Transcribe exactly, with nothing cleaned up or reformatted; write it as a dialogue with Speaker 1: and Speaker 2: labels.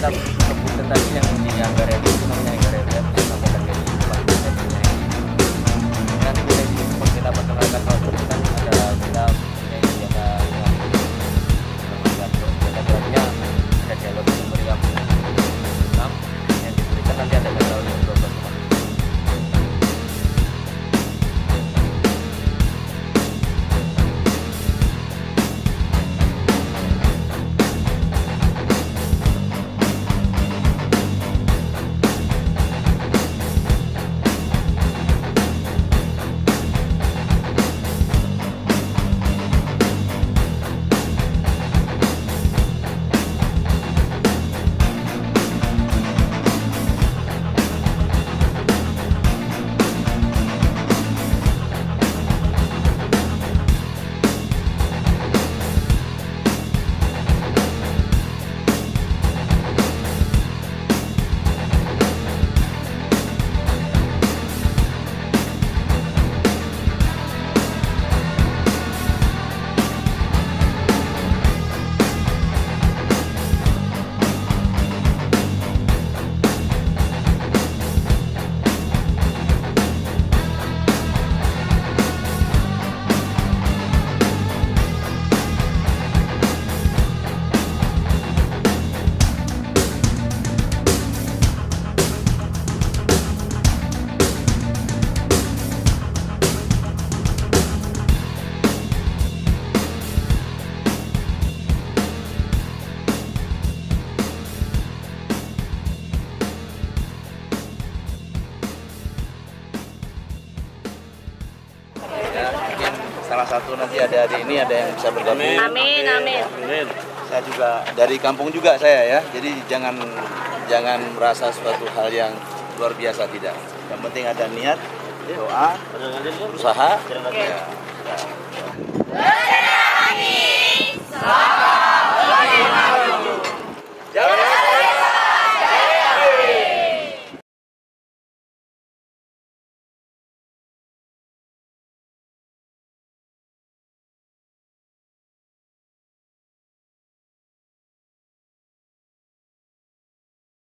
Speaker 1: tetap sebutan tadi yang di Anggar itu namanya Anggar ya, sampaikan kayak gitu Pak. Nanti boleh di kita perkenalkan kalau kan ada kita punya senjata yang senjata beratnya ada dialog yang meriam enam yang diberikan nanti ada background yang dua belas. Salah satu nanti ada di ini ada yang bisa bergabung.
Speaker 2: Amin, amin.
Speaker 1: Amin. Saya juga dari kampung juga saya ya. Jadi jangan jangan merasa suatu hal yang luar biasa tidak. Yang penting ada niat, doa, usaha. Ya. Ya.